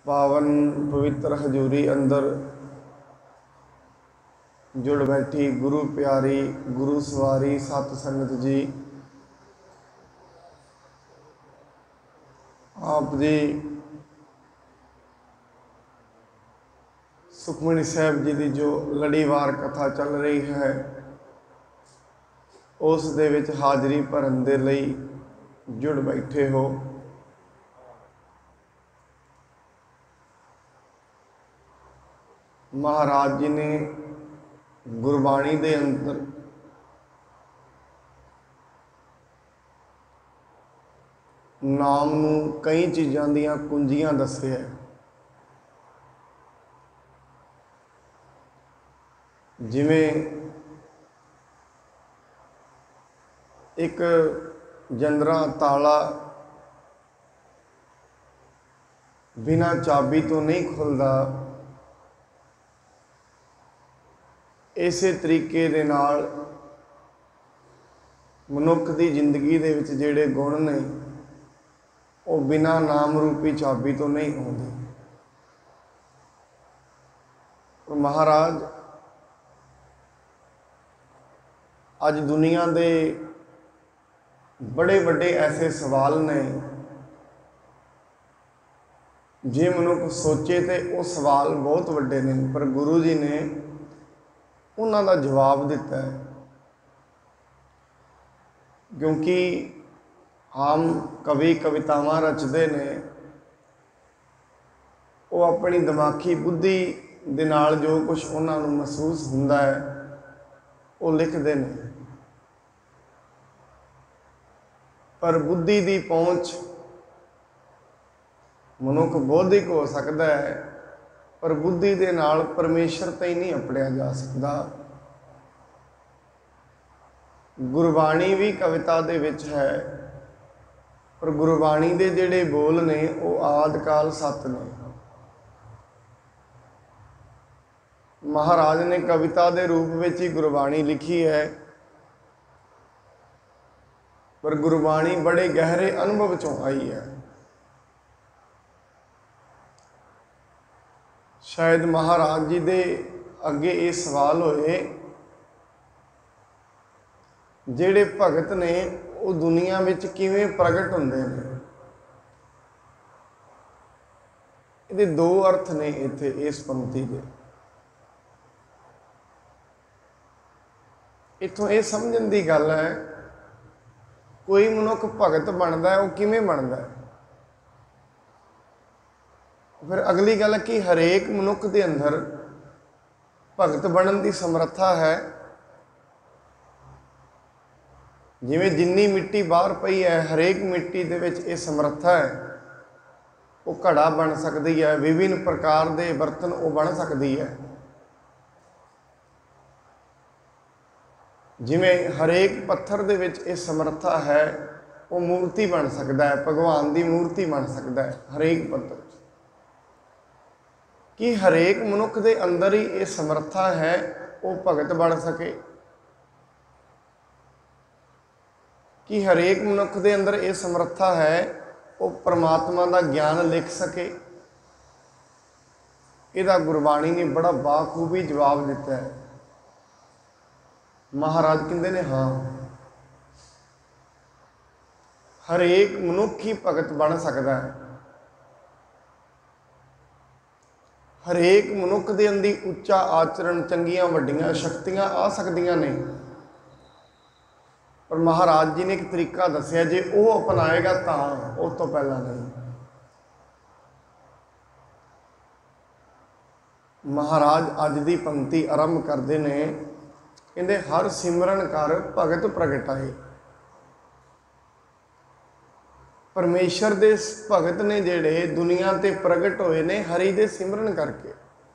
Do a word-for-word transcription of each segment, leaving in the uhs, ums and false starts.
पावन पवित्र हजूरी अंदर जुड़ बैठी गुरु प्यारी गुरु सवारी सत संगत जी, आप जी सुखमनी साहब जी की जो लड़ीवार कथा चल रही है उस दे विच हाजरी भरन दे लई जुड़ बैठे हो। महाराज जी ने गुरबाणी दे अंदर नाम नू कई चीज़ों दियां कुंजियां दसे है। जिवें एक जंदरा ताला बिना चाबी तो नहीं खुलता, इसे तरीके दे नाल मनुख की जिंदगी दे विच जिहड़े गुण ने वो बिना नाम रूपी चाबी तो नहीं आउंदे। और महाराज अज दुनिया दे बड़े बड़े ऐसे सवाल ने, जे मनुख सोचे तो वो सवाल बहुत वड्डे ने, पर गुरु जी ने उन्हां दा जवाब दिता है। क्योंकि आम कवि कवितावां रचते ने, वो अपनी दिमागी बुद्धि दे नाल जो कुछ उन्हां नूं महसूस हुंदा है वो लिखते हैं। पर बुद्धि की पहुँच मनुख बौद्धिक हो सकता है, पर बुद्धि के नाल परमेश्वर तक नहीं अपड़िया जा सकता। गुरबाणी भी कविता दे विच है, पर गुरबाणी के जिहड़े बोल ने वो आदकाल सत ने। महाराज ने कविता के रूप में ही गुरबाणी लिखी है, पर गुरबाणी बड़े गहरे अनुभव चों आई है। शायद महाराज जी दे अगे ये सवाल होए, जेड़े भगत ने वो दुनिया विच किवें प्रगट हुंदे ने। इहदे दो अर्थ ने इत्थे इस पंक्ति दे। इत्थों ये समझण दी गल है, कोई मनुख भगत बनता है वो किवें बनता है। फिर अगली गल कि हरेक मनुख के अंदर भगत बनने की समर्था है। जिवें जिन्नी मिट्टी बाहर पई है, हरेक मिट्टी दे विच ये समर्था है, वो घड़ा बन सकती है, विभिन्न प्रकार के बर्तन वो बन सकती है। जिवें हरेक पत्थर दे विच ये समर्था है, वो मूर्ति बन सकता है, भगवान की मूर्ति बन सकता है हरेक पत्थर। कि हरेक मनुख के अंदर ही ये समर्था है वो भगत बन सके, कि हरेक मनुख के अंदर ये समर्था है वो परमात्मा का ज्ञान लिख सके। इहदा गुरबाणी ने बड़ा बाखूबी जवाब दिता है। महाराज कहते ने हाँ, हरेक मनुख ही भगत बन सकता है। हरेक मनुख के अंदर उच्चा आचरण, चंगियां वड्डियां शक्तियां आ सकदियां ने, पर महाराज जी ने एक तरीका दसिया, जे वो अपनाएगा तो उस तो पहला नहीं। महाराज अज की पंक्ति आरंभ करते ने, कहते हर सिमरन कर भगत प्रगटाए। परमेश्वर दे भगत ने जेड़े दुनिया ते प्रगट होए ने हरि दे सिमरन करके।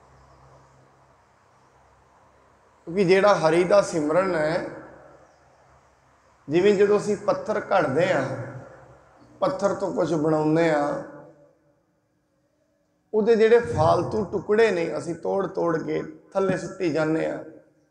क्योंकि जेड़ा हरि दा सिमरन है, जिवें जदों असीं पत्थर घड़दे आ, पत्थर तो कुछ बनाउंदे आ, उहदे जेड़े फालतू टुकड़े ने असीं तोड़ तोड़ के थल्ले सुट्टी जाने आ,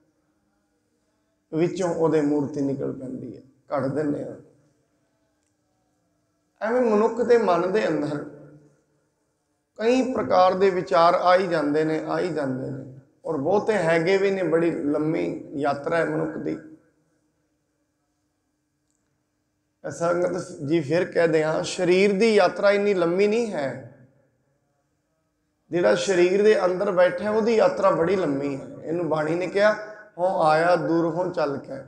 विचों उहदे मूर्ति निकल पैंदी है, घड़ दिंदे आ। एवें मनुख के मन के अंदर कई प्रकार के विचार आ ही जाते हैं आ ही जाते हैं और बहुते हैगे भी ने। बड़ी लंबी यात्रा है मनुख की। संगत जी फिर कहते हैं शरीर की यात्रा इन्नी लंबी नहीं है। जिहड़ा शरीर के अंदर बैठा उसकी यात्रा बड़ी लंबी है। इनू बाणी ने कहा हों आया दूर हों चल के।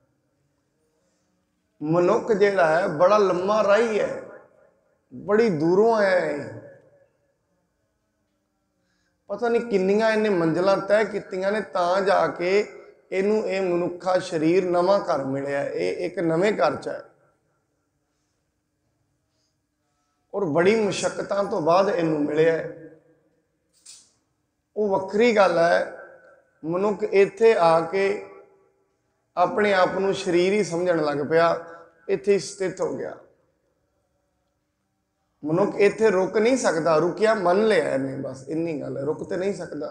मनुख जिहड़ा है बड़ा लंबा राही है, बड़ी दूरों आया है। पता नहीं किन्नियां इन्हें मंजिलां तय कीतियां ने तां जाके इनू ये मनुखा शरीर नवां घर मिलिया। ये एक नवें घर च है और बड़ी मुशक्कतां तो बाद इनू मिलिया। वो वक्री गल है। मनुख इत्थे आके अपने आप को शरीर ही समझण लग पिया, इत्थे स्थित हो गया। मनुख इत्थे रुक नहीं सकता, रुकिया मन लिया इन्हें, बस इन्नी गल है। रुक तो नहीं सकता।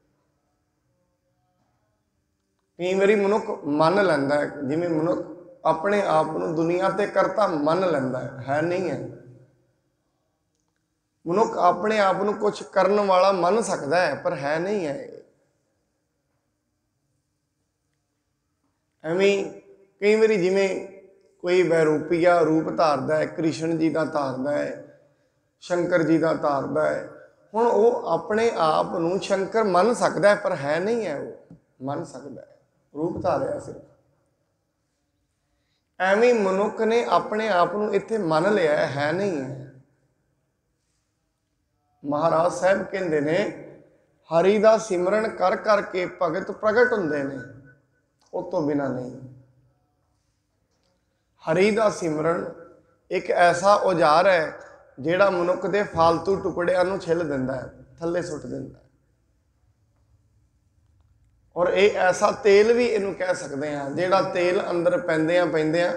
कई बारी मनुख मन लैंदा है, जिवें मनुख अपने आप को दुनिया ते करता मन लैंदा है, है नहीं है। मनुख अपने आप को कुछ करने वाला मन सकता है पर है नहीं है। एवें कई बारी जिवें कोई वैरूपिया रूप धारदा है, कृष्ण जी का धारदा है, शंकर जी का धारदा है। हुण वो अपने आप को शंकर मन सकता है पर है नहीं है। वो मन सकता है, रूप धारिया सिर्फ। एवें मनुख ने अपने आप को इत्थे मन लिया है नहीं है। महाराज साहब कहते ने हरि का सिमरन कर करके भगत प्रगट हुंदे ने, उस तो बिना नहीं। हरि का सिमरन एक ऐसा औजार है जिहड़ा मनुख के फालतू टुकड़ियां नूं छिल दिंदा है, थल्ले सुट दिंदा है। और ये ऐसा तेल भी इनू कह सकते हैं जिहड़ा तेल अंदर पैंदियां पैंदियां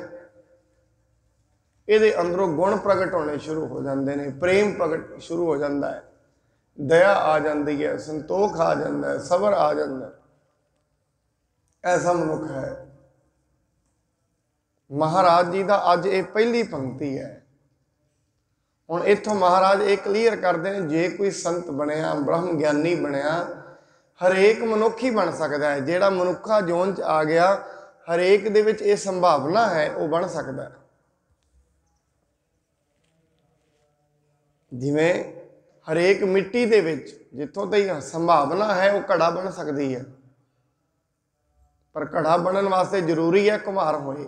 ये अंदरों गुण प्रगट होने शुरू हो जाते हैं। प्रेम प्रगट शुरू हो जाता है, दया आ जाती है, संतोख आ जाता है, सबर आ जाता है। ऐसा मनुख है। महाराज जी का अज ये पहली पंक्ति है। हुण इत्थों महाराज ये क्लीयर करते हैं जे कोई संत बनया, ब्रह्म ज्ञानी बनया, हरेक मनुख ही बन सकता है। जिहड़ा मनुखा जोन च आ गया, हरेक दे विच ये संभावना है, वो बन सकता है। जिवें हरेक मिट्टी दे विच जिथों तक संभावना है वो घड़ा बन सकती है, पर घड़ा बनने वास्ते जरूरी है कुम्हार होए।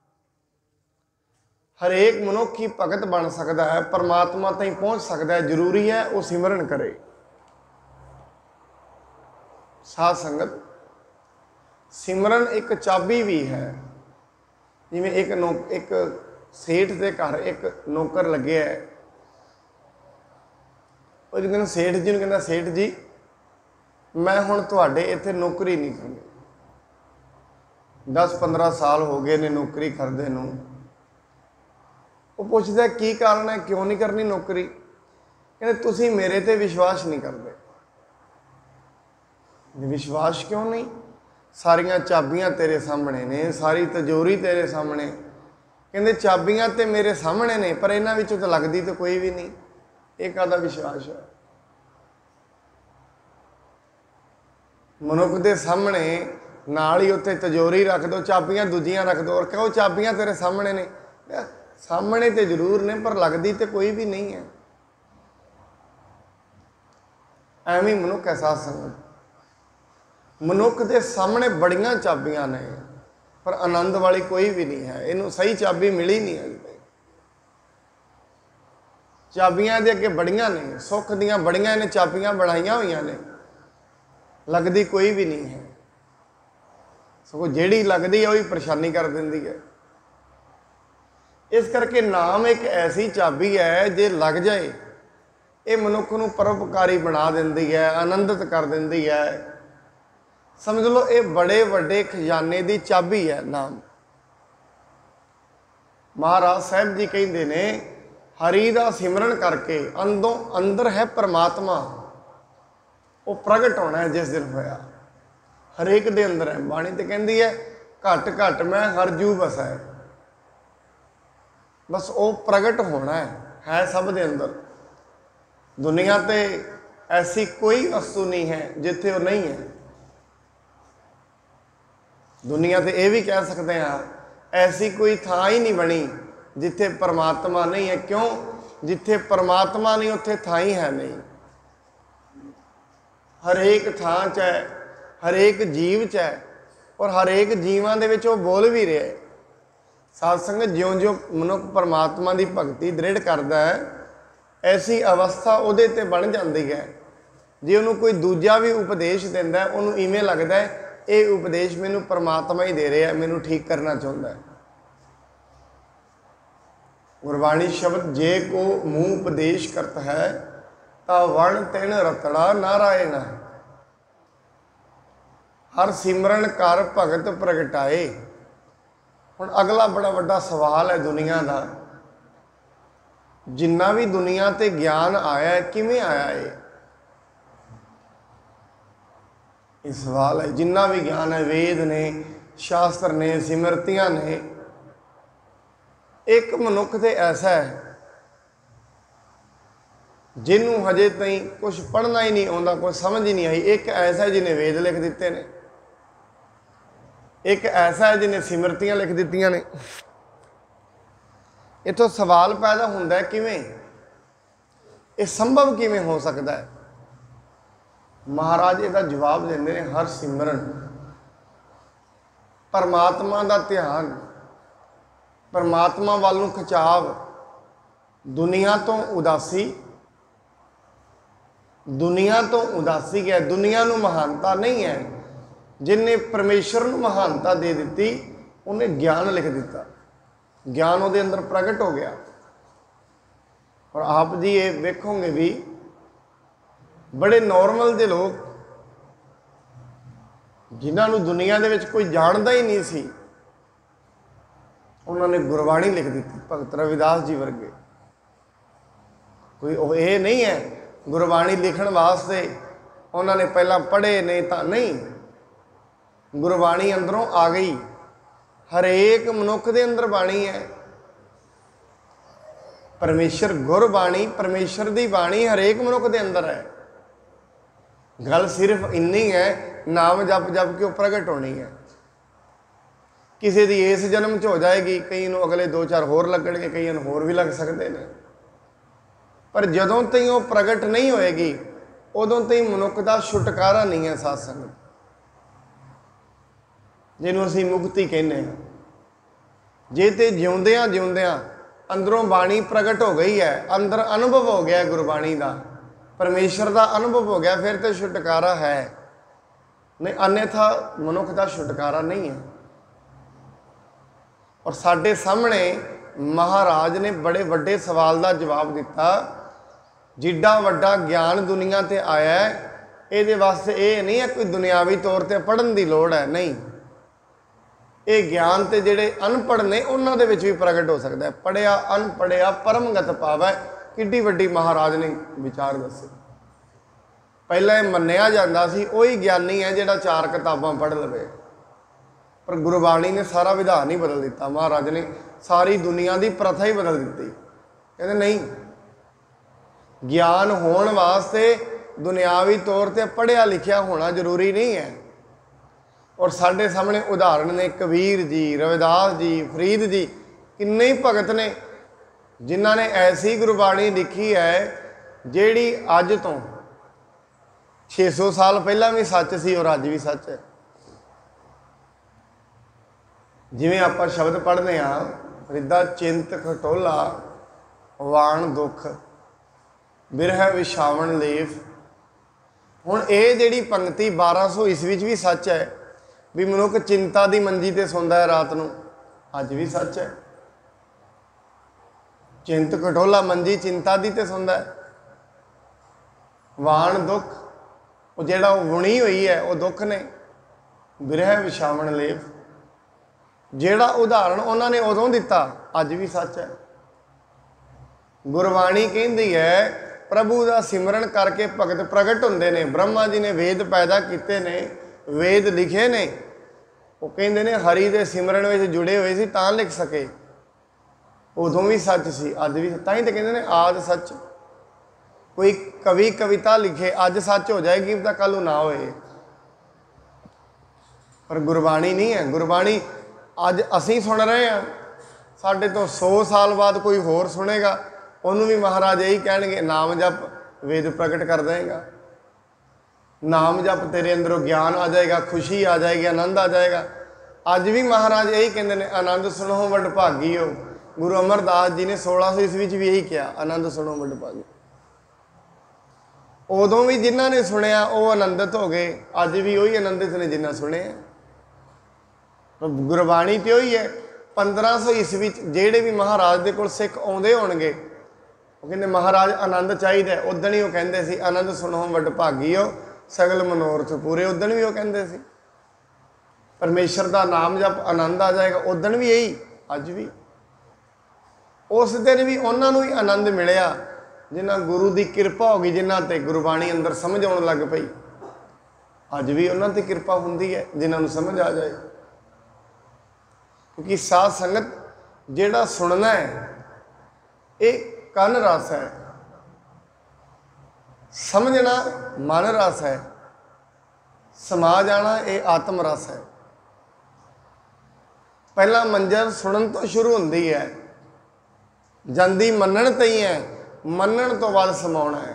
हरेक मनुख ही भगत बन सकता है, परमात्मा तक पहुँच सकता है, जरूरी है वो सिमरन करे। साध संगत सिमरन एक चाबी भी है। जिवें एक नो एक सेठ के घर एक नौकर लगे है, वो कहना सेठ जी कहना सेठ जी मैं हुण तुहाडे इत्थे नौकरी नहीं करनी। दस पंद्रह साल हो गए ने नौकरी करदे नूं। वो पूछदा की कारण है, क्यों नहीं करनी नौकरी? कहते तुसीं मेरे ते विश्वास नहीं करते। विश्वास क्यों नहीं? सारियां चाबियां तेरे सामने ने, सारी तिजोरी तेरे सामने। कहते चाबियां ते मेरे सामने ने पर इन्हां विचों तो लगदी तो कोई भी नहीं। एक आधा विश्वास है। मनुख के सामने नाल ही उत्ते तिजोरी रख दो, चाबियां दूजियां रख दो और कहो चाबियां तेरे सामने ने। सामने तो जरूर ने पर लगती तो कोई भी नहीं है। एवं मनुख है। साध संगत मनुख के सामने बड़ियां चाबियां ने पर आनंद वाली कोई भी नहीं है। इनू सही चाबी मिली नहीं है। चाबियां दे अगे बड़ियां ने, सुख दियां बड़ियां ने चाबियां बनाइया हुई ने, लगती कोई भी नहीं है। सगों जिहड़ी लगती है वही परेशानी कर देंदी है। इस करके नाम एक ऐसी चाबी है जे लग जाए ये मनुख नूं परोपकारी बना देंदी है, आनंदित कर देंदी है। समझ लो ये बड़े वड्डे खजाने की चाबी है नाम। महाराज साहब जी कहते ने हरि का सिमरन करके अंदों अंदर है परमात्मा, वो प्रगट होना है जिस दिन होया। हरेक दे अंदर है। बाणी तो कहती है घट घट मैं हर जू बसा है। बस वो प्रगट होना है, है सब दे अंदर। दुनिया ते ऐसी कोई वस्तु नहीं है जिथे वो नहीं है। दुनिया ते यह भी कह सकते हैं ऐसी कोई थां ही नहीं बनी जिथे परमात्मा नहीं है। क्यों? जिथे परमात्मा नहीं उत्थे थां ही है नहीं। हरेक थां च है, हरेक जीव च है, और हरेक जीवां दे विच वो बोल भी रहा है। साध संगत, ज्यों ज्यों मनुख परमात्मा की भगती दृढ़ करता है, ऐसी अवस्था उहदे ते बन जाती है। जे उन्होंने कोई दूजा भी उपदेश दिंदा है, उन्होंने इवें लगता है ये उपदेश मैनू परमात्मा ही दे रहा है, मैनू ठीक करना चाहता है। गुरबाणी शब्द जे को मुँह उपदेश करता है ता वण तिन रतड़ा नारायण। हर सिमरन कर भगत प्रगटाए। हुण अगला बड़ा वड्डा सवाल है दुनिया का, जिन्ना भी दुनिया ते ज्ञान आया है किवें आया है? ये सवाल है। जिन्ना भी ज्ञान है, वेद ने, शास्त्र ने, सिमरतियां ने, एक मनुख ते ऐसा है जिन्हों हजे तई कुछ पढ़ना ही नहीं आता, कुछ समझ ही नहीं आई। एक ऐसा है जिन्हें वेद लिख दिते ने, एक ऐसा है जिन्हें सिमरतियां लिख दित्तियां ने। इथों सवाल पैदा होंदा है किवें ये संभव किवें हो सकता है? महाराज इसका जवाब देंदे ने, हर सिमरन, परमात्मा का ध्यान, परमात्मा वाल नूं खिंचाव, दुनिया तो उदासी, दुनिया तो उदासी है, दुनिया नूं महानता नहीं है। जिन्हें परमेश्वर नूं महानता दे दी, उन्हें ज्ञान लिख दिता, ज्ञान उहदे अंदर प्रगट हो गया। और आप जी ये वेखोगे भी बड़े नॉर्मल दे लोग जिन्होंने दुनिया दे विच कोई जानता ही नहीं सी, उन्होंने गुरबाणी लिख दी। भगत रविदास जी वर्गे कोई ये नहीं है गुरबाणी लिखण वास्ते उन्होंने पहला पढ़े नहीं तो नहीं, गुरबाणी अंदरों आ गई। हरेक मनुख दे अंदर बाणी है। परमेश्वर गुरबाणी, परमेश्वर की बाणी हरेक मनुख दे अंदर है। गल सिर्फ इन्नी है, नाम जप जप के प्रगट होनी है। किसी की इस जन्म च हो जाएगी, कई नूं अगले दो चार होर लगणगे, कई नूं होर भी लग सकते हैं। पर जदों तई वो प्रगट नहीं होएगी उदों तई मनुख का छुटकारा नहीं है। साध संगत, जिन्हों असीं मुक्ति कहने हैं, जे तो जिउंदियां जिउंदियां अंदरों बाणी प्रगट हो गई है, अंदर अनुभव हो गया गुरबाणी का, परमेश्वर का अनुभव हो गया, फिर तो छुटकारा है। नहीं, अन्यथा मनुख का छुटकारा नहीं है। और साडे सामने महाराज ने बड़े वड्डे सवाल का जवाब दिता। जिड्डा वड्डा ज्ञान दुनिया ते आया है, ये वास्ते ये नहीं है कोई दुनियावी तौर पर पढ़न की लोड़ है, नहीं। ये ज्ञान तो जेडे अनपढ़ ने उन्हों के भी प्रगट हो सकता है। पढ़िया अनपढ़िया परमगत पावै, किड्डी वड्डी महाराज ने विचार दसे। पहला ये मन्निया जाता सी वही ज्ञानी है जिहड़ा चार किताबां पढ़ लवे, पर गुरबाणी ने सारा विधान ही बदल दिता। महाराज ने सारी दुनिया की प्रथा ही बदल दी। कहते नहीं, ज्ञान होने वास्ते दुनियावी तौर पर पढ़िया लिखिया होना जरूरी नहीं है। और साढ़े सामने उदाहरण ने कबीर जी, रविदास जी, फरीद जी, किन्ने ही भगत ने जिन्हों ने ऐसी गुरबाणी लिखी है जिहड़ी अज तो छे सौ साल पहला भी सच सी और अज भी सच है। जिवें आपां शब्द पढ़ते हैं, रिदा चिंत खटोला वाण दुख बिरह विछावण लेफ। हुण ये जिहड़ी पंक्ति बारह सौ ईस्वी भी सच है भी मनुख चिंता की मंजी ते सौंदा है रात नूं, अज भी सच है। चिंत खटोला मंजी चिंता की ते सौंदा है। वाण दुख वो जिहड़ा बुणी हुई है वो दुख ने। बिरह विछावण लेफ जिहड़ा उदाहरण उन्होंने उदों दिता अज भी सच है। गुरबाणी कहती है प्रभु का सिमरन करके भगत प्रगट होंदे ने। ब्रह्मा जी ने वेद पैदा किए ने, वेद लिखे ने, वो कहते ने हरि के सिमरन में जुड़े हुए सी तां लिख सके। उदों भी सच सी, अज भी, तां ही तो कहते ने आद सच कोई कवि कविता लिखे अज सच हो जाएगी तो कल ना होए, पर गुरबाणी नहीं है। गुरबाणी अज असी सुन रहे हैं, साढ़े तो सौ साल बाद कोई होर सुनेगा, उन्होंने भी महाराज यही कहेंगे नाम जप वेद प्रगट कर देगा, नाम जप तेरे अंदरों ज्ञान आ जाएगा, खुशी आ जाएगी, आनंद आ जाएगा। अज भी महाराज यही कहते हैं आनंद सुनो वड भागी हो। गुरु अमरदास जी ने सोलह सौ ईस्वी भी यही किया, आनंद सुनो वड भागी। उदों भी जिन्हों ने सुनिया वो आनंदित हो गए, अज भी वही आनंदित ने जिन्हें सुने। गुरबाणी तो ही है। पंद्रह सौ ईस्वी जेड़े भी महाराज के कोल सिख आउंदे होणगे, वो कहते महाराज आनंद चाहिए, उदण ही वो कहते सी आनंद सुनो वड भागी हो सगल मनोरथ पूरे। उदण भी वो कहते सी परमेश्वर का नाम जप आनंद आ जाएगा, उदण भी यही अज भी। उस दिन भी उन्होंने ही आनंद मिलया जिन्हें गुरु की कृपा हो गई, जिन्हों ते गुरबाणी अंदर समझ आउण लग पई। अज भी उन्होंने ते कृपा हुंदी है जिन्होंने समझ आ जाए, क्योंकि साध संगत जिहड़ा सुनना है ये कन रस है, समझना मन रस है, समा जाना ये आत्म रस है। पहला मंजर सुनन तो शुरू होंदी है, जांदी मनन तई है, मनन तो बाद समाउणा है,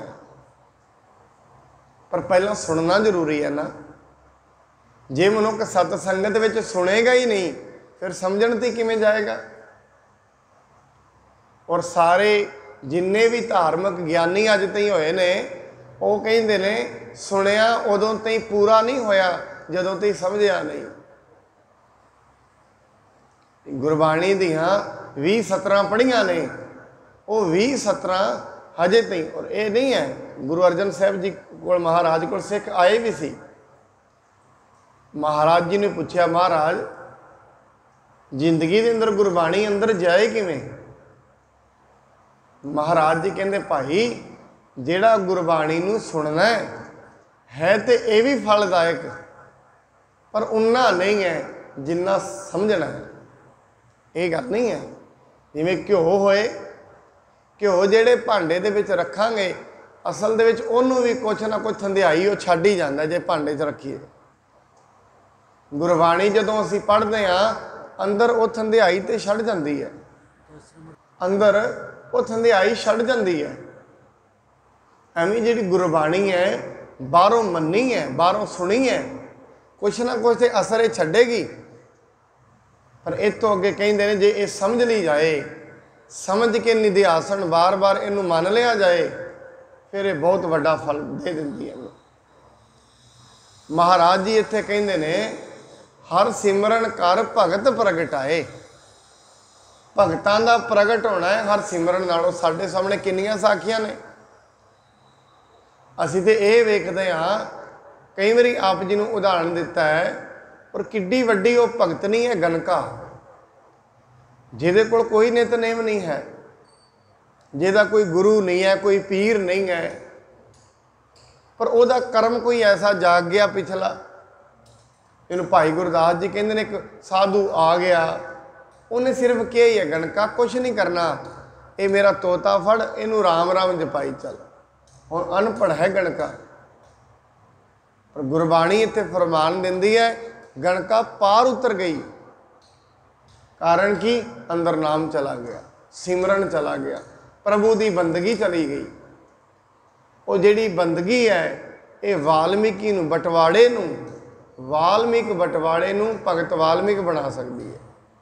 पर पहला सुनना जरूरी है ना। जे मनुख सत संगत विच सुनेगा ही नहीं फिर समझण ते किवें जाएगा। और सारे जिन्ने भी धार्मिक ज्ञानी अज तई होए ने वो कहिंदे ने सुनिया उदों तई पूरा नहीं होया जदों तई समझिया नहीं। गुरबाणी दियां भी सतरां पढ़ियां ने, वो भी सतरां हजे तई। और ये नहीं है, गुरु अर्जन साहब जी को महाराज को सिख आए भी सी। महाराज जी ने पूछा महाराज जिंदगी के अंदर गुरबाणी अंदर जाए किवें? महाराज जी कहते भाई जिहड़ा गुरबाणी नूं सुनना है, है तो यह भी फलदायक पर उन्ना नहीं है जिन्ना समझना है। ये गल नहीं है। जिवें घ्यो होए, घ्यो जिहड़े भांडे दे विच रखांगे असल दे विच उहनूं भी कुछ ना कुछ थंधियाई वो छड्ड ही जांदा जे भांडे च रखीए। गुरबाणी जदों असीं पढ़दे हां अंदर वो थंधियाई ते छड्ड जांदी है, अंदर वो थंधियाई छड्ड जांदी है। एवें जिहड़ी गुरबाणी है बाहरों मन्नी है, बाहरों सुनी है, कुछ ना कुछ तो असर ये छड्डेगी। पर इस तो अगे कहिंदे ने जे ये समझ ली जाए, समझ के निध्यासन बार बार इनू मान लिया जाए फिर ये बहुत वड्डा फल दे दिंदी है। महाराज जी इत्थे कहिंदे ने हर सिमरन कर भगत प्रगटाए। भगतां दा प्रगट होना है हर सिमरन नालों। साडे सामने किन्नियां साखियां ने, असीं ते ये वेखदे हां। कई बारी आप जी नूं उदाहरण दिता है, और किड्डी वड्डी वो भगतनी है गणका, जिहदे कोल कोई नितनेम नहीं है, जिहदा कोई गुरु नहीं है, कोई पीर नहीं है, पर उहदा कर्म कोई ऐसा जाग गया पिछला। इन्हूं भाई गुरदास जी कहते हैं एक साधु आ गया, उन्हें सिर्फ क्या ही है गणका कुछ नहीं करना, ये मेरा तोता फड़ इनू राम राम जपाई चल। और अनपढ़ है गणका, पर गुरबाणी इत्थे फरमान दिंदी है गणका पार उतर गई। कारण कि अंदर नाम चला गया, सिमरन चला गया, प्रभु की बंदगी चली गई। वो जिहड़ी बंदगी है ये वाल्मीकि नूं बटवाड़े नूं वाल्मीकि बटवाड़े नूं भगत वाल्मीकि बना सकती है।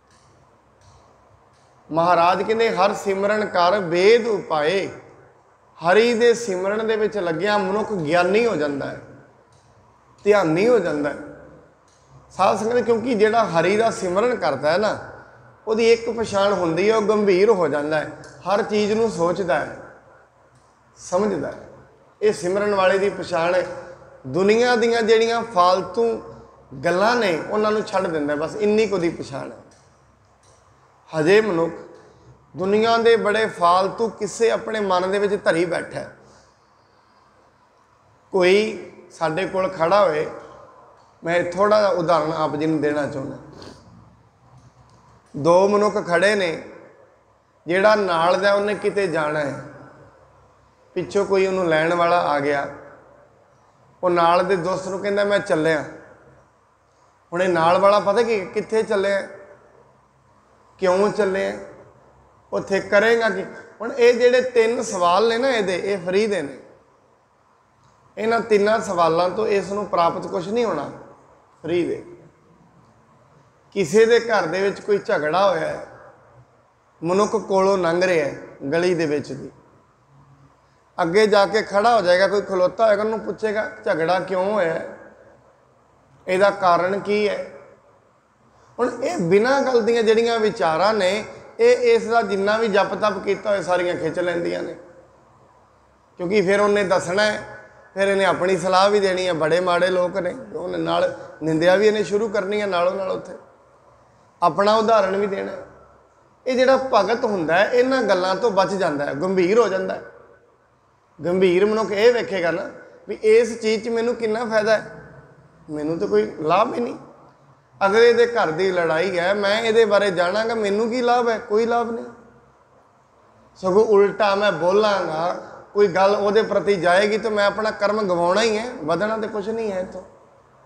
महाराज कहते हर सिमरन कर वेद उपाए। हरि दे सिमरन दे विच लग्या मनुख ज्ञानी हो जाता है, ध्यानी हो जाता है। साध संगत क्योंकि जिहड़ा हरि का सिमरन करता है ना, उसकी एक पछाण होंदी है, वो गंभीर हो जाता है, हर चीज़ नूं सोचता है, समझदा है। ये सिमरन वाले की पछाण है। दुनिया दीयां जिहड़ियां फालतू गल्लां ने उन्हां नूं छड्ड दिंदा, बस इन्नी को दी पछाण है। हजे मनुख दुनिया के बड़े फालतू किस्से अपने मन दे विच धरी बैठा है। कोई साडे कोल खड़ा होए, मैं थोड़ा जिहा उदाहरण आप जी नूं देना चाहुंदा। दो मनुख खड़े ने, जिहड़ा नाल दा उन्हें किते जाना है, पिछों कोई उन्होंने लैन वाला आ गया, वो नाल दे दोस्त नूं कहंदा मैं चलिया। हुण इह नाल वाला पता कि कित्थे चले, क्यों चले, उत्थे करेगा कि। हुण ये जिहड़े तीन सवाल ने ना इहदे, ये फ्री दे ने। इन्हां तिन्नां सवालों तो इस नूं प्राप्त कुछ नहीं होना, फ्री दे। किसी दे घर दे विच कोई झगड़ा होया है, मनुख कोलों लंघ रहा है गली दे विच दी, अगे जाके खड़ा हो जाएगा, कोई खलोता होएगा, उन्होंने पूछेगा झगड़ा क्यों होया, इहदा कारण की है। हुण ये बिना गल दियां जिहड़ियां विचारां ने, ये इसका जिन्ना भी जप तप किया होए सारियां खिंच लैंदियां ने, क्योंकि फिर उन्हें दसना है, फिर इन्हें अपनी सलाह भी देनी है। बड़े माड़े लोग ने, उन्हें नाल निंदिया भी इन्हें शुरू करनी है, नालों नाल उत्थे अपना उदाहरण भी देना। ये जिहड़ा भगत हुंदा है, इन्हां गल्लां तो बच जाता है, गंभीर हो जाता है। गंभीर मनुख ये वेखेगा ना भी इस चीज़ मैनू कितना फायदा है, मैनू तो कोई लाभ ही नहीं। अगर ये घर की लड़ाई है, मैं ये बारे जानागा, मैनू की लाभ है, कोई लाभ नहीं। सगों उल्टा मैं बोलांगा, कोई गल वो प्रति जाएगी तो मैं अपना कर्म गवाना ही है, बदना तो कुछ नहीं है। तो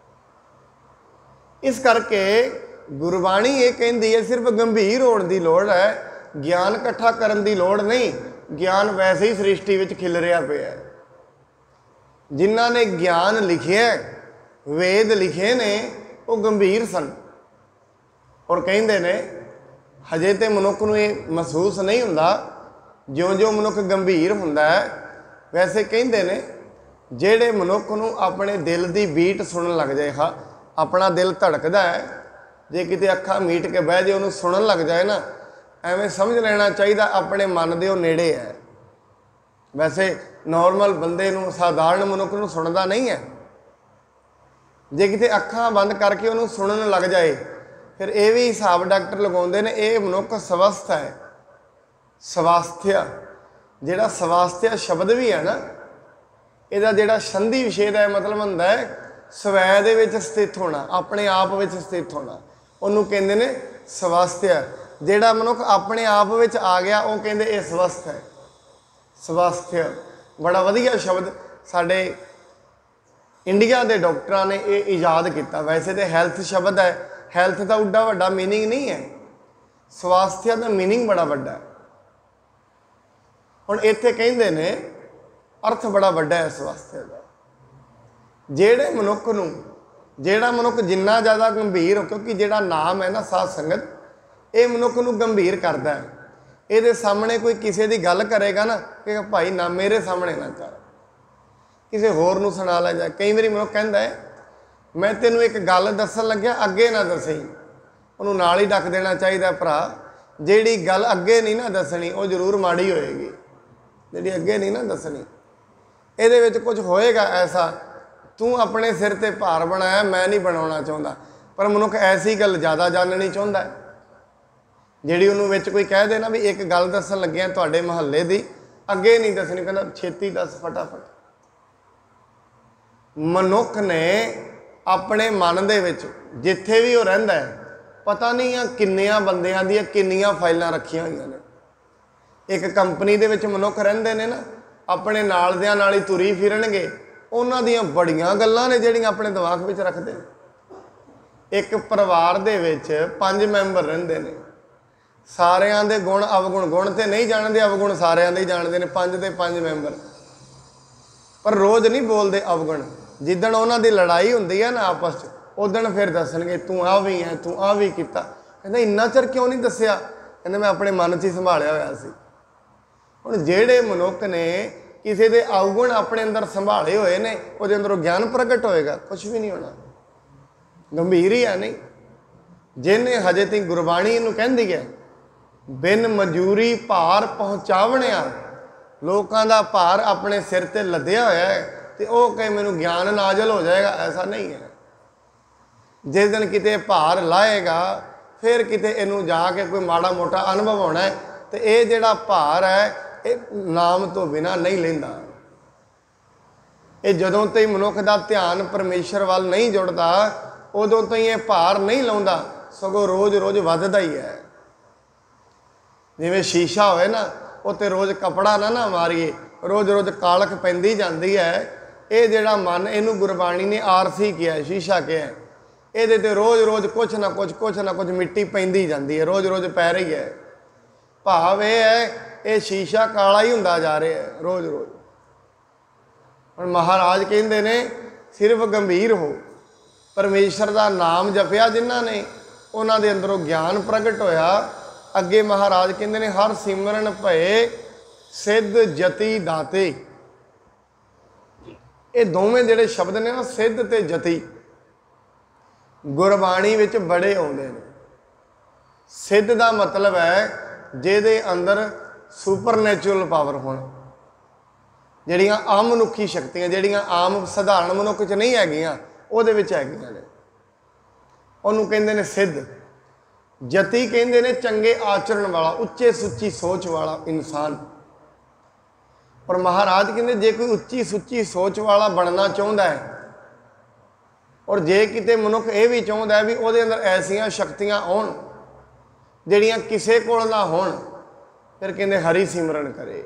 इस करके गुरबाणी ये कहती है सिर्फ गंभीर होने की लोड़ है, ज्ञान इकट्ठा करने की लोड़ नहीं। ज्ञान वैसे ही सृष्टि विच खिलरिया पिया है। जिन्हां ने ज्ञान लिखे, वेद लिखे ने, वो गंभीर सन, और कहते ने हजे तो मनुख नूं ये महसूस नहीं हुंदा। ज्यों ज्यों मनुख गंभीर हुंदा है, वैसे कहते ने जेड़े मनुख नूं अपने दिल की बीट सुनन लग जाए, हाँ अपना दिल धड़कदा है, जे किते अखां मीट के बह जाए उन्होंने सुनन लग जाए ना, एवें समझ लेना चाहिए अपने मन दे नेड़े है। वैसे नॉर्मल बंदे नूं, साधारण मनुख नूं सुनदा नहीं है। जे किते अखां बंद करके उन्होंने सुनन लग जाए, फिर ये भी हिसाब डॉक्टर लगाउंदे ने, ये मनुख स्वस्थ है। स्वास्थ्य, जिहड़ा स्वास्थ्य शब्द भी है ना, इहदा जिहड़ा संधि विशेद है, मतलब हुंदा है स्वै दे विच स्थित होना, अपने आप विच स्थित होना, उन्होंने कहंदे ने स्वास्थ्य। जिहड़ा मनुख अपने आप विच आ गया, वो कहंदे ये स्वस्थ है। स्वास्थ्य बड़ा वधिया शब्द साडे इंडिया के डॉक्टरां ने ये ईजाद किया। वैसे तो हैल्थ शब्द है, हैल्थ का उड्डा वड्डा मीनिंग नहीं है, स्वास्थ्य का मीनिंग बड़ा वड्डा है। हुण इत्थे कहंदे ने अर्थ बड़ा वड्डा है स्वास्थ्य का। जेड़े मनुख नूं, जेड़ा मनुख जिन्ना ज़्यादा गंभीर हो, क्योंकि जेड़ा नाम है ना साध संगत, ये मनुख नूं गंभीर करता है। ये सामने कोई किसी की गल करेगा ना कि भाई ना मेरे सामने ना कर, किसी होर नूं सुना लै जाए। कई बार मनुख कहता है मैं तेनों एक गल दसन लग्या, अगे ना दसी, उन्होंने नाल ही डक देना चाहिए। भरा जिहड़ी गल अगे नहीं ना दसनी, वो जरूर माड़ी होएगी। जिहड़ी अगे नहीं ना दसनी, इहदे विच कुछ होएगा ऐसा, तू अपने सिर ते भार बनाया, मैं नहीं बनाउणा चाहुंदा। पर मनुख ऐसी गल ज़्यादा जाननी चाहुंदा है, जिहड़ी उन्होंने विच कोई कह देना भी एक गल दसन लग्या तुहाडे महल्ले दी, अगे नहीं दसनी, कहना छेती दस फटाफट। मनुख ने अपने मन दे विच जिथे भी वो रहिंदा है, पता नहीं आ किन्नियां बंदियां दी किन्नियां फाइलां रखियां होईयां ने। एक कंपनी दे विच मनुख रहिंदे ने ना, अपने नाल दियां नाल ही तुरी फिरनगे, उन्हां दियां बड़ियां गल्लां ने जिहड़ियां अपने दिमाग विच रखदे ने। एक परिवार दे विच पंज मैंबर रहिंदे ने, सारियां दे गुण अवगुण, गुण ते नहीं जानदे, अवगुण सारियां दे ही जानदे ने, पंज दे पंज मैंबर, पर रोज़ नहीं बोलते अवगुण। जिदण उन्हां दी लड़ाई हुंदी है ना आपस च, उदण फिर दसणगे तू आ भी है, तू आ भी कीता। कहंदा इन्ना चिर क्यों नहीं दस्सिया, कहंदा मैं अपने मन च ही संभालिया होया सी। हुण जिहड़े मनुख ने किसी दे अवगुण अपने अंदर संभाले हुए ने, उहदे अंदरों ज्ञान प्रगट होएगा, कुछ भी नहीं होना, गंभीर ही है नहीं। जिन्हें हजे तक गुरबाणी इहनूं कहंदी है बिन मजूरी भार पहुँचावणिया, लोगों का भार अपने सिर ते लद्या होया है, तो वह कहे मैनू ज्ञान नाजल हो जाएगा, ऐसा नहीं है। जिस दिन किते भार लाएगा, फिर किते इनू जाके कोई माड़ा मोटा अनुभव होना है, तो ये जिहड़ा भार है ये नाम तो बिना नहीं लैंदा। ये जदों तक मनुख का ध्यान परमेश्वर वाल नहीं जुड़ता, उदों तक ये भार नहीं लाउंदा, सगों रोज़ रोज़ वधदा ही है। जिवें शीशा होए ना, उत्ते रोज़ कपड़ा ना ना मारीए, रोज़ रोज़ कालख पैंदी जाती है। ये जिहड़ा मन इनू गुरबाणी ने आरसी किया, शीशा किया, ये तो रोज़ रोज़ कुछ ना कुछ कुछ ना कुछ मिट्टी पैंदी जाती है, रोज़ रोज़ पै रही है। भाव ये है ये शीशा काला ही हुंदा जा रहा है रोज़ रोज़। हुण महाराज कहते ने सिर्फ गंभीर हो, परमेश्वर का नाम जपिया जिन्हां ने उन्हां दे अंदरों ज्ञान प्रगट होया। अगे महाराज कहते ने हर सिमरन भये सिद्ध जति दाते। ये दोवें जिहड़े शब्द ने ना सिद्ध ते जति गुरबाणी विच बड़े आउंदे ने। सिद्ध का मतलब है जिहदे अंदर सुपरनैचुरल पावर होण, जिहड़ियां आम मनुखी शक्तियां जिहड़ियां आम सधारण मनुख च नहीं हैगियां उहदे विच हैगियां ने, उहनूं कहंदे ने सिद्ध। जति कहंदे ने चंगे आचरण वाला, उच्चे सुच्ची सोच वाला इंसान। और महाराज कहंदे जे कोई उच्ची सुच्ची सोच वाला बनना चाहुंदा है और जे किते मनुख ये भी चाहुंदा है भी उहदे अंदर ऐसियां शक्तियां आउण जिहड़ियां किसे कोल ना होण, फिर कहंदे हरि सिमरन करे,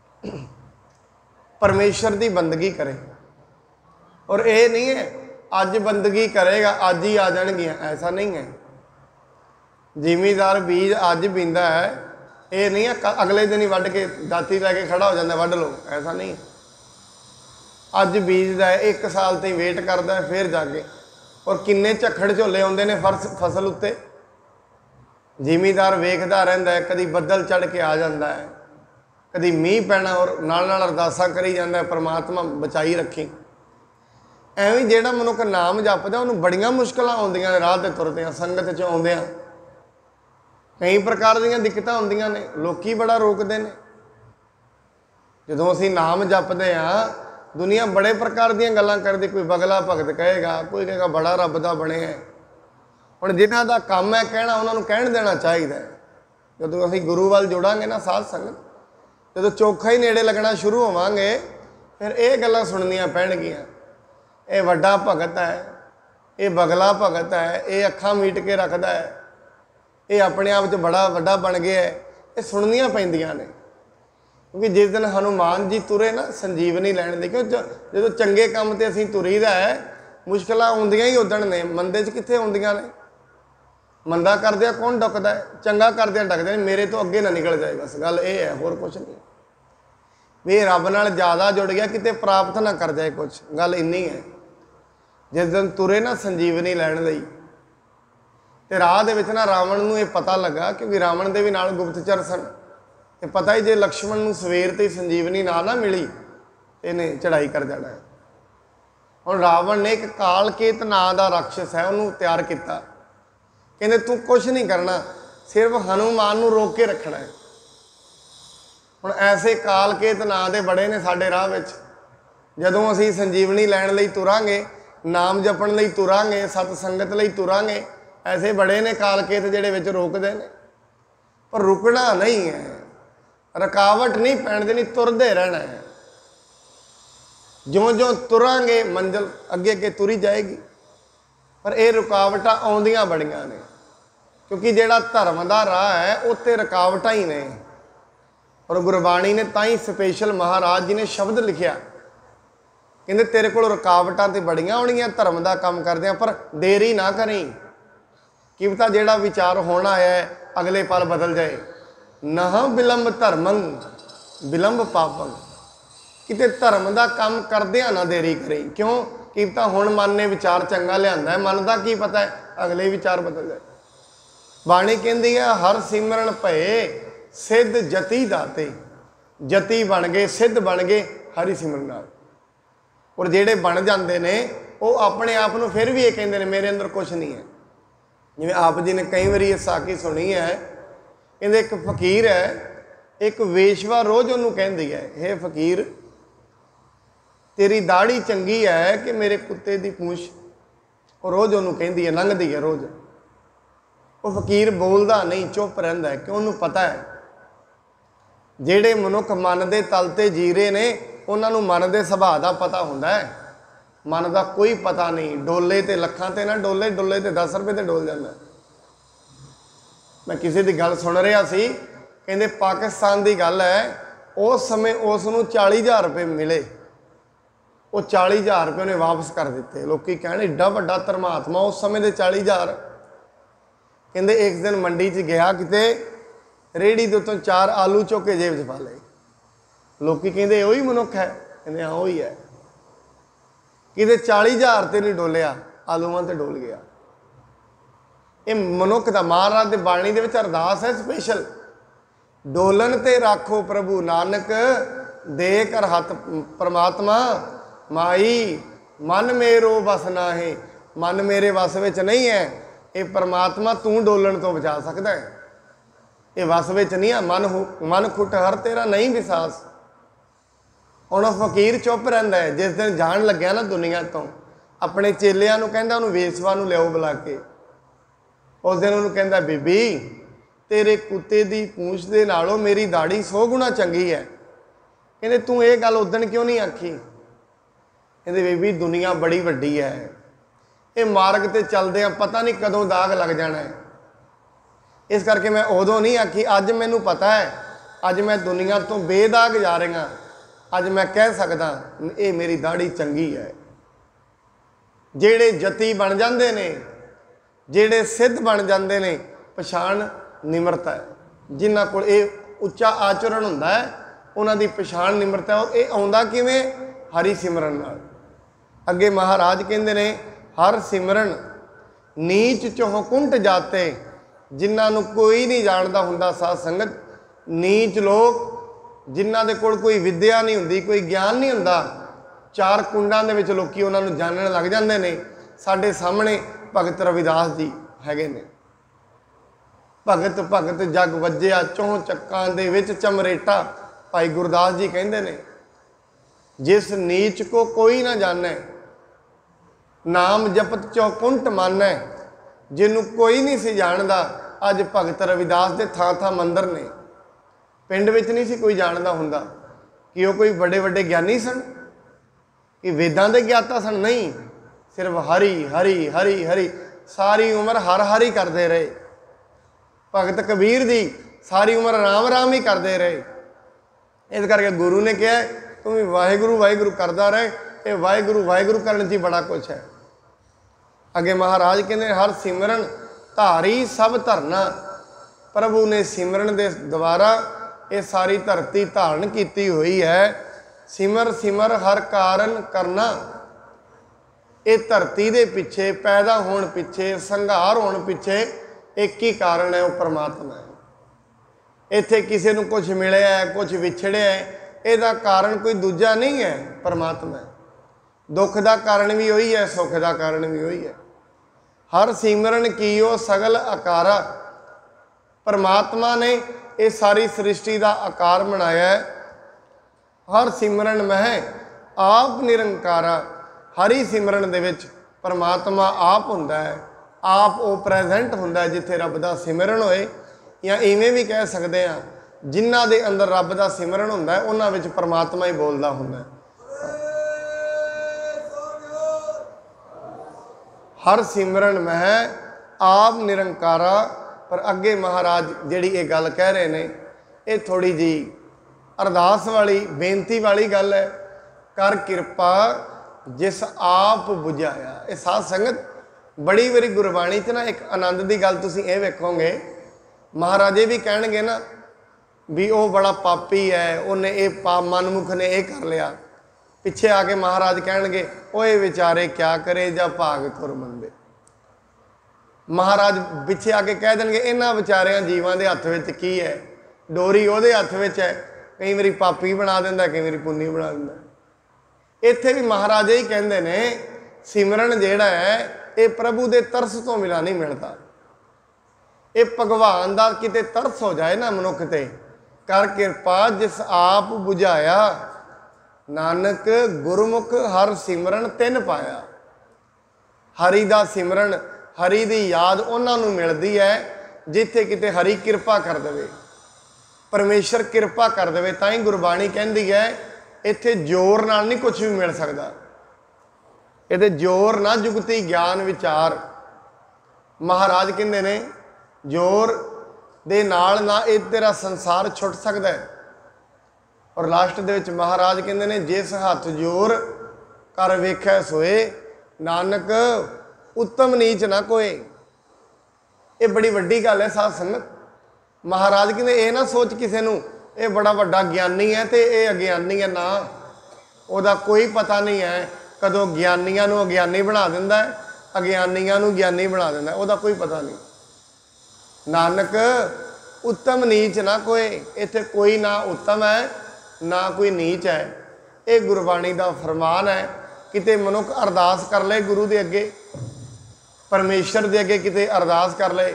परमेश्वर की बंदगी करे। और ये नहीं है अज बंदगी करेगा अज ही आ जाएगियां, ऐसा नहीं है। जिमीदार बीज अज बींदा है, ये नहीं है अगले दिन ही वढ़ के दाती लैके खड़ा हो जाता वढ़ लो, ऐसा नहीं। अज बीजदा है, एक साल तक वेट करता है फिर जाके, और किन्ने झक्खड़ झोले आउंदे ने फर्स फसल उत्ते। जिमीदार वेखदा रहिंदा है, कदी बदल चढ़ के आ जाता है, कदी मीह पैना और नाल नाल अरदासां करी जांदा है परमात्मा बचाई रखी। एवें जिहड़ा मनुख नाम जपदा उहनूं बड़ियां मुश्किलां आउंदियां ने राह ते तुरदियां, संगत च आउंदियां कई प्रकार दीयां दिक्कतां हुंदियां ने, लोकी बड़ा रोकदे ने। जदों असीं नाम जपदे हां दुनिया बड़े प्रकार दीयां गल्लां करदी, कोई बगला भगत कहेगा, कोई कहेगा बड़ा रब दा बने है। हुण जिन्हां दा काम है कहना उन्हां नूं कहण देना चाहिदा है। जदों असीं गुरु वाल जुड़ांगे ना साध संगत, जदों चोखा ही नेड़े लगना शुरू होवांगे फिर ये गल्लां सुणनियां पैणगियां, ये वड्डा भगत है, ये बगला भगत है, ये अखां मीट के रखदा है, ये अपने आप च बड़ा वड्डा बन गया है, ये सुननियां पैंदियां ने। क्योंकि जिस दिन हनुमान जी तुरे ना संजीवनी लैण लई, क्यों जो चंगे काम ते असीं तुरीदा है मुश्किलां आउंदियां ही उदण ने, मंदे च कित्थे आउंदियां ने। मंदा करदिया कौन डुकदा है, चंगा करदिया डकदे ने, मेरे तो अगे ना निकल जाए, बस गल ये है, होर कुछ नहीं। भी रब नाल ज़्यादा जुड़ गया किते प्राप्त ना कर जाए कुछ, गल इन्नी है। जिस दिन तुरे ना संजीवनी लैण लई ते राह दे विच ना रावण नूं ये पता लगा, क्योंकि रावण दे भी नाल गुप्तचर सन, ते पता ही जे लक्ष्मण नूं सवेर ते संजीवनी ना ना मिली इन्हें चढ़ाई कर जाना है। हुण रावण ने एक कालकेत नां दा राक्षस है उन्होंने तैयार किया, कहते तू कुछ नहीं करना, सिर्फ हनुमान नूं रोक के रखना है। हुण ऐसे कालकेत नां दे बड़े ने साडे राह विच, जदों असीं संजीवनी लैण लई तुरांगे, नाम जपण लई तुरांगे, सत संगत लई तुरांगे, ऐसे बड़े ने कालकेत जिहड़े विच रोकदे ने। पर रुकना नहीं है, रुकावट नहीं पैण देनी, तुरदे रहना है। ज्यों ज्यों तुरांगे मंजिल अगे अगे तुरी जाएगी। पर यह रुकावटां आउंदियां बड़ियां ने, क्योंकि जिहड़ा धर्म का राह है उत्ते रुकावटां ही ने। और गुरबाणी ने तां ही स्पेशल महाराज जी ने शब्द लिखिया, कहते तेरे कोल रुकावटां ते बड़ियां आउणियां धर्म का काम करदिआं, पर देरी ना करी, कि पता जिहड़ा विचार होना है अगले पल बदल जाए। नह विलंब धर्मं विलंब पापं, किते धर्म का काम करदिआं ना देरी करी। क्यों कि पता हुण मन ने विचार चंगा लिआंदा है, मन का की पता है अगले विचार बदल जाए। बाणी कहती है हर सिमरन भये सिद्ध जति दाते, जति बन गए सिद्ध बन गए हरि सिमरन नाल। और जेड़े बन जाते ने वो अपने आप को फिर भी ये कहते हैं मेरे अंदर कुछ नहीं है। जिवें आप जी ने कई बार ये साखी सुनी है, कहते एक फकीर है, एक वेशवा रोज़ उन्होंने कहती है, हे फकीर तेरी दाढ़ी चंगी है कि मेरे कुत्ते की पूछ, और रोज़ उन्होंने कहती है, लंघती है रोज़। वो फकीर बोलता नहीं, चुप रहिंदा है, क्यों उन्होंने पता है जेड़े मनुख मन के तल ते जी रहे ने उन्होंने मन के सुभाव का पता होंदा है। मन का कोई पता नहीं, डोले तो लखां ते ना डोले, डोले तो दस रुपये ते डोल जाता। मैं किसी की गल सुन रहा सी, कहते पाकिस्तान की गल है, उस समय उसनों चाली हज़ार रुपये मिले, वो चाली हज़ार रुपये उन्हें वापस कर दिते। लोग कहण एड्डा वड्डा धर्मात्मा, उस समय के चाली हज़ार। कहते एक दिन मंडी च गया, किते रेहड़ी के उत्तों चार आलू चुक के जेब च पा लए। लोग कहते वही मनुख है, कहते हाँ वही है। किते चाली हज़ार तो नहीं डोलिया, आलूआं ते डोल गया। ये मनुख का महाराज की बाणी के अरदास है स्पेशल, डोलन ते राखो प्रभु नानक दे कर हथ परमात्मा माई, मन मेरो बस ना है। मन मेरे वस विच नहीं है, ये परमात्मा तू डोलन तो बचा सकता है, ये वस विच नहीं है। मन मन खुट हर तेरा नहीं विसास। हुण फकीर चुप रहिंदा है। जिस दिन जान लग्या ना दुनिया तो, अपने चेलियां नूं कहंदा उहनूं वेसवा नूं लिआओ बुला के। उस दिन उन्होंने कहता बीबी तेरे कुत्ते की पूंछ के नालों मेरी दाढ़ी सौ गुणा चंगी है। कहते तू ये गल उदन क्यों नहीं आखी? कहते बीबी दुनिया बड़ी वड्डी है, ये मार्ग ते चलदे पता नहीं कदों दाग लग जाना है, इस करके मैं उदों नहीं आखी। अज मैनू पता है, अज मैं दुनिया तो बेदाग जा रहा, अज मैं कह सकदा ये मेरी दाढ़ी चंगी है। जेड़े जती बन जाते ने, जेड़े सिद्ध बन जाते ने, पछाण निमरता है। जिन्हां कोल ये उच्चा आचरण हुंदा है उन्हां दी पछाण निमरता है। और ये आउंदा किवें? हरि सिमरन नाल। अगे महाराज कहंदे ने हर सिमरन नीच चोह कुंट जाते, जिन्हां नूं कोई नहीं जानदा हुंदा। साध संगत नीच लोग जिन्हां दे कोल कोई विद्या नहीं हुंदी, कोई ज्ञान नहीं हुंदा, चार कुंडां दे विच लोकी उन्हां नूं जानण लग जांदे ने। साडे सामणे भगत रविदास जी हैगे ने। भगत भगत जग वज्जिया चौं चक्कां दे विच चमरेटा। भाई गुरदास जी कहंदे ने जिस नीच को कोई ना जाने, नाम जपत चौकुंट मानै। जिन्हों कोई नहीं सी जानदा, अज भगत रविदास के थां थां मंदिर ने। पिंड विच नहीं सी कोई जानदा हुंदा कि वो कोई बड़े बड़े ज्ञानी सन, कि वेदां दे ज्ञाता सन। नहीं, सिर्फ हरि हरि हरि हरि, सारी उम्र हर हरि करते रहे। भगत कबीर जी सारी उम्र राम राम ही करते रहे। इस करके गुरु ने कहा तू भी वाहिगुरु वाहिगुरु करता रहे, ये वाहिगुरु वाहिगुरु करने ची बड़ा कुछ है। अगे महाराज कहते हर सिमरन धारी सब धरना। प्रभु ने सिमरन के द्वारा ये सारी धरती धारण की हुई है। सिमर सिमर हर कारण करना। ये धरती के पिछे, पैदा होने पिछे, संघार होने पिछे एक ही कारण है, वो परमात्मा है। इत्थे किसी को कुछ मिले है, कुछ विछड़े है, इसका कारण कोई दूजा नहीं है, परमात्मा है। दुख का कारण भी वही है, सुख का कारण भी वही है। हर सिमरन कीओ सगल आकारा। परमात्मा ने ये सारी सृष्टि का आकार बनाया है। हर सिमरन मह आप निरंकारा। हरि सिमरन दे विच परमात्मा आप हुंदा है, आप वो प्रेजेंट हुंदा है जिथे रब दा सिमरन होए। या इवें भी कह सकते हैं जिन्हां दे अंदर रब दा सिमरन हुंदा है उन्हां विच परमात्मा ही बोलदा हुंदा है। हर सिमरन मह आप निरंकारा। पर अगे महाराज जिहड़ी ये गल कह रहे ने, ये थोड़ी जी अरदास वाली बेनती वाली गल है। कर किरपा जिस आप बुझाया। ये साध संगत बड़ी बारी गुरबाणी च ना एक आनंद की गल तुसीं ये वेखोगे, महाराजे भी कहणगे ना भी वो बड़ा पापी है, उन्हें ये पाप मनमुख ने यह कर लिया। पिछे आके महाराज कहणगे ओ ये विचारे क्या करे जा भाग तुर मंदे। महाराज पिछे आके कह देंगे इन्हां विचारियां जीवां दे हत्थ विच की है, डोरी उहदे हत्थ विच है। कई बारी पापी बना दिंदा, कई बारी पुन्नी बना दिंदा। इत्थे भी महाराज ही कहंदे ने सिमरन जिहड़ा है ये प्रभु के तरस तो मिला नहीं मिलता। ये भगवान का किते तरस हो जाए ना मनुख ते। कर किरपा जिस आप बुझाया, नानक गुरमुख हर सिमरन तिन पाया। हरि का सिमरन, हरि की याद उन्होंने मिलती है जिथे किते हरि कृपा कर दे, परमेश्वर कृपा कर दे। तां ही गुरबाणी कहती है इत्थे जोर नाल नहीं कुछ भी मिल सकता। ये जोर ना जुगती ज्ञान विचार। महाराज कहते ने जोर दे नाल ना ये तेरा संसार छुट सकता है। और लास्ट दे विच महाराज कहंदे ने जिस हथ जोर कर वेखै सोए नानक उत्तम नीच ना कोई। ये बड़ी वड्डी गल है साध संगत। महाराज कहते ये ना सोच किसी नूं ये बड़ा वड्डा ज्ञानी है तो ये अज्ञानी है, ना उहदा कोई पता नहीं है कदों ज्ञानियां नूं अज्ञानी बना दिंदा है, अज्ञानियां नूं ज्ञानी बना दिंदा है, उहदा कोई पता नहीं। नानक उत्तम नीच ना कोई, इत्थे कोई ना उत्तम है ना कोई नीच है। ये गुरबाणी का फरमान है। किते मनुख अरदास कर ले गुरु के अगे, परमेश्वर के अगे किते अरदास कर ले,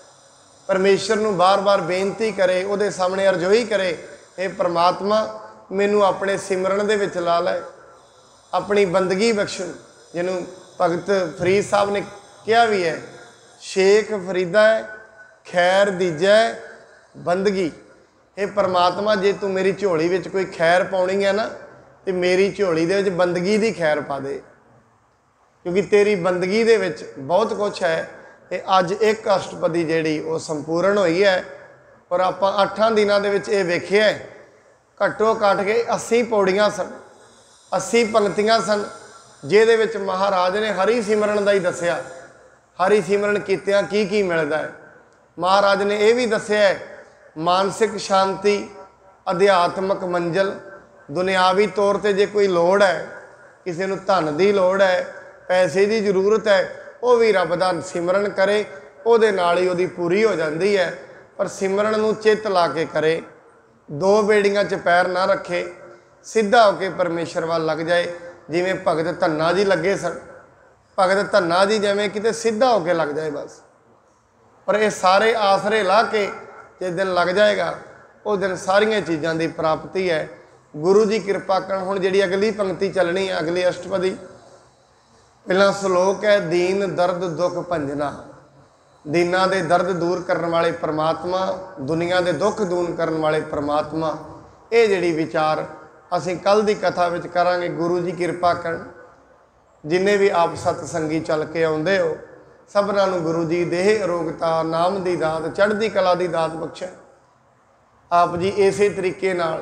परमेश्वर नूं बार बार बेनती करे, उहदे सामने अरजोई करे, हे परमात्मा मैनू अपने सिमरन दे विच ला लै, अपनी बंदगी बख्श। जिन्हों भगत फरीद साहब ने कहा भी है, शेख फरीदा है खैर दीजै बंदगी। हे परमात्मा जे तू मेरी झोली विच कोई खैर पाउणी है ना, तो मेरी झोली दे विच बंदगी दी खैर पा दे, क्योंकि तेरी बंदगी दे विच बहुत कुछ है। ते अज एक अष्टपदी जिहड़ी वो संपूर्ण हुई है, और आपां अठां दिनां दे विच ये वेखिआ घट्टो घट के अस्सी पौड़ियां सन, अस्सी पंक्तियां सन, जिहदे विच महाराज ने हरि सिमरन का ही दसिया। हरि सिमरन कीतिआं की की मिलदा है। महाराज ने यह भी दसिआ है मानसिक शांति, अध्यात्मक मंजिल, दुनियावी तौर पर जे कोई लोड़ है, किसी नूं धन की लोड़ है, पैसे की जरूरत है, वो भी रब का सिमरन करे, उहदे नाल ही उहदी पूरी हो जाती है। पर सिमरन नूं चित ला के करे, दो बेड़ियां च पैर ना रखे, सीधा होके परमेश्वर वाल लग जाए। जिमें भगत धन्ना जी लगे सन, भगत धन्ना जी जिमें किते सीधा होके लग जाए बस। पर ये सारे आसरे ला के जिस दिन लग जाएगा, उस दिन सारिया चीज़ों की प्राप्ति है। गुरु जी कृपा करन। हुण जिहड़ी अगली पंक्ति चलनी है, अगली अष्टपदी, पहला श्लोक है दीन दर्द दुख भंजना। दीना दे दर्द दूर करने वाले परमात्मा, दुनिया के दुख दूर करने वाले परमात्मा। ये जिहड़ी विचार असीं कल की कथा विच करांगे। गुरु जी कृपा करन। जिन्हें भी आप सतसंगी चल के आउंदे हो, सबनां नूं गुरु जी देह अरोगता, नाम की दात, चढ़ती कला की दात बख्शे। आप जी इस तरीके नाल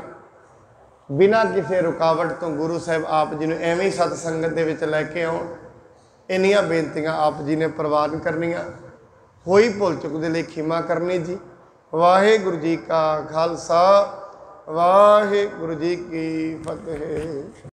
बिना किसी रुकावट तो गुरु साहब आप जी ने एवं ही सतसंगत दे विच लैके आउण। इन्नियां बेनतियां आप जी ने प्रवान करनियां। होई भुल चुक दे लई खिमा करनी जी। वाहिगुरू जी का खालसा, वाहिगुरू जी की फतेह।